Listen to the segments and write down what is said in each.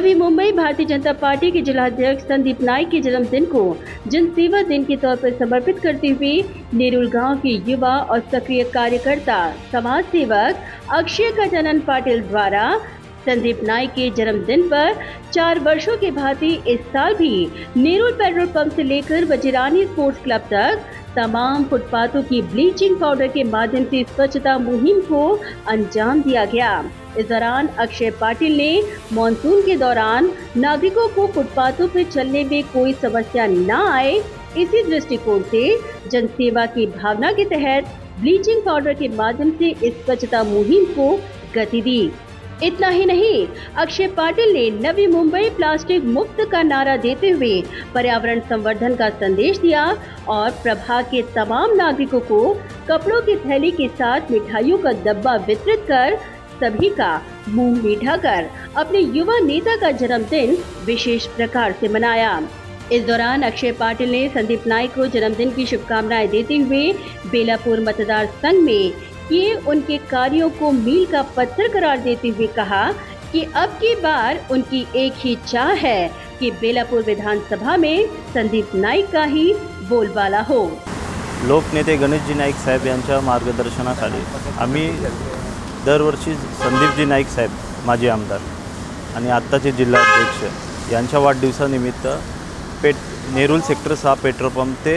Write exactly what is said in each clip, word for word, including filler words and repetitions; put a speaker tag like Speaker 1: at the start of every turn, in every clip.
Speaker 1: Navi Mumbai Bharatiya Janata party के जिलाध्यक्ष संदीप नाइक के जन्मदिन को जनसेवा दिन के तौर पर समर्पित करते हुए नेरुल गांव के युवा और सक्रिय कार्यकर्ता समाज सेवक अक्षय गजानन पाटिल द्वारा संदीप नाइक के जन्मदिन पर चार वर्षों के भांति इस साल भी नेरुल पेट्रोल पंप से लेकर वजीरानी स्पोर्ट्स क्लब तक तमाम फुटपाथों की ब्लीचिंग पाउडर के माध्यम से स्वच्छता मुहिम को अंजाम दिया गया। इस दौरान अक्षय पाटिल ने मानसून के दौरान नागरिकों को फुटपाथों पर चलने में कोई समस्या न आए, इसी दृष्टिकोण से जनसेवा की भावना के तहत ब्लीचिंग पाउडर के माध्यम से इस स्वच्छता मुहिम को गति दी। इतना ही नहीं, अक्षय पाटिल ने नवी मुंबई प्लास्टिक मुक्त का नारा देते हुए पर्यावरण संवर्धन का संदेश दिया और प्रभाग के तमाम नागरिकों को कपड़ों की थैली के साथ मिठाइयों का डब्बा वितरित कर सभी का मुंह मीठा कर अपने युवा नेता का जन्मदिन विशेष प्रकार से मनाया। इस दौरान अक्षय पाटिल ने संदीप नाइक को जन्मदिन की शुभकामनाएं देते हुए बेलापुर मतदार संघ में किए उनके कार्यों को मील का पत्थर करार देते हुए कहा कि अब की बार उनकी एक ही चाह है कि बेलापुर विधानसभा में संदीप नाइक का ही बोलबाला हो।
Speaker 2: लोकनेते गणेशजी नाईक साहेब यांच्या मार्गदर्शनाखाली आम्ही दरवर्षी संदीपजी नाईक साहेब माजी आमदार आणि आत्ताचे जिल्हाध्यक्ष यांच्या वाढदिवसानिमित्त पेट नेरुल सेक्टर सहा पेट्रोल पंप ते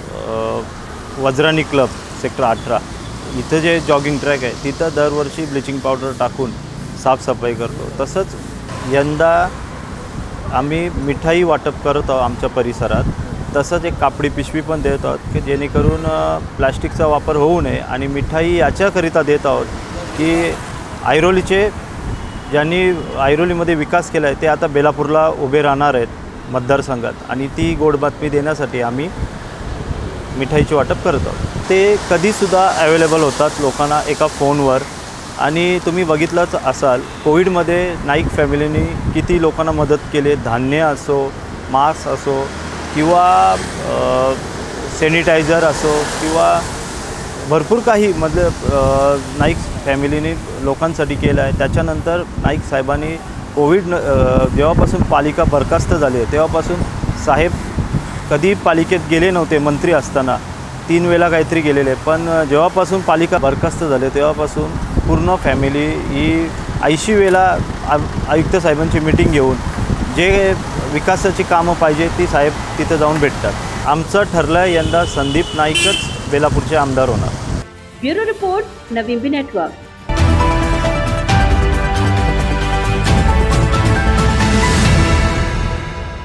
Speaker 2: वज्रानी क्लब सेक्टर अठरा इथं जे जॉगिंग ट्रॅक आहे तिथं दरवर्षी ब्लिचिंग पावडर टाकून साफसफाई करतो। तसंच यंदा आम्ही मिठाई वाटप करत आहोत आमच्या परिसरात। तसंच एक कापडी पिशवी पण देत आहोत की जेणेकरून प्लास्टिकचा वापर होऊ नये आणि मिठाई याच्याकरिता देत आहोत की ऐरोलीचे ज्यांनी ऐरोलीमध्ये विकास केला आहे ते आता बेलापूरला उभे राहणार आहेत मतदारसंघात आणि ती गोड बातमी देण्यासाठी आम्ही मिठाईचे वाटप करत आहोत। ते कधीसुद्धा अवेलेबल होतात लोकांना एका फोनवर आणि तुम्ही बघितलंच असाल कोविडमध्ये नाईक फॅमिलीने किती लोकांना मदत केली, धान्य असो, मास्क असो किंवा सॅनिटायझर असो किंवा भरपूर काही मतलब नाईक फॅमिलीने लोकांसाठी केलं आहे। त्याच्यानंतर नाईक साहेबांनी कोविड जेव्हापासून पालिका बरखास्त झाली आहे तेव्हापासून साहेब कधी पालिकेत गेले नव्हते, मंत्री असताना तीन वेळा काहीतरी गेलेले, पण जेव्हापासून पालिका बरखास्त झाले तेव्हापासून पूर्ण फॅमिली ही ऐंशी वेळा आयुक्त साहेबांची मीटिंग घेऊन जे विकासाची कामं पाहिजे ती साहेब तिथे जाऊन भेटतात। आमचं ठरलं यंदा संदीप नाईकच बेलापूरचे आमदार होणार।
Speaker 1: Bureau report, Navi Mumbai network.